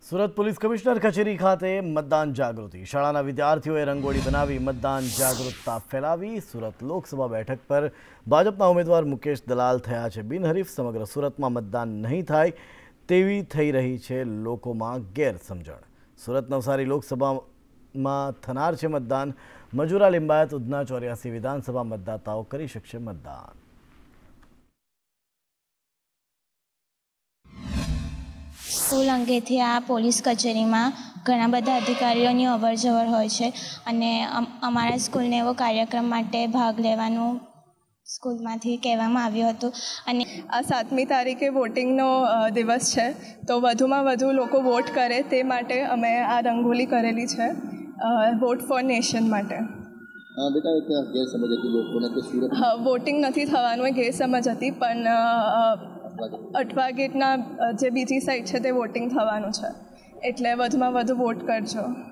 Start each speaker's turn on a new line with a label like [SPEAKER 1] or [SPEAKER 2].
[SPEAKER 1] Surat police commissioner કચેરી ખાતે મતદાન જાગૃતિ શાળાના વિદ્યાર્થીઓએ રંગોળી બનાવી મતદાન જાગૃતતા ફેલાવી। સુરત લોકસભા બેઠક પર ભાજપના ઉમેદવાર મુકેશ દલાલ થયા છે બિનહરીફ। સમગ્ર સુરતમાં મતદાન નહીં થાય તેવી થઈ રહી છે લોકોમાં ગેરસમજણ। સુરત નવસારી લોકસભામાં થનાર છે મતદાન। મજૂરા લિંબાયત ઉધના 84 વિધાનસભા મતદાતાઓ કરી શકશે મતદાન।
[SPEAKER 2] સ્કૂલ અંગેથી આ પોલીસ કચેરીમાં ઘણા બધા અધિકારીઓની અવરજવર હોય છે અને અમારા સ્કૂલને એવો કાર્યક્રમ માટે ભાગ લેવાનું સ્કૂલમાંથી કહેવામાં આવ્યું હતું। અને
[SPEAKER 3] આ 7મી તારીખે વોટિંગનો દિવસ છે, તો વધુમાં વધુ લોકો વોટ કરે તે માટે અમે આ રંગોલી કરેલી છે વોટ ફોર નેશન માટે। વોટિંગ નથી થવાનું એ ગેરસમજ હતી, પણ અઠવા ગેટના જે બીજી સાઈડ છે તે વોટિંગ થવાનું છે, એટલે વધુમાં વધુ વોટ કરજો।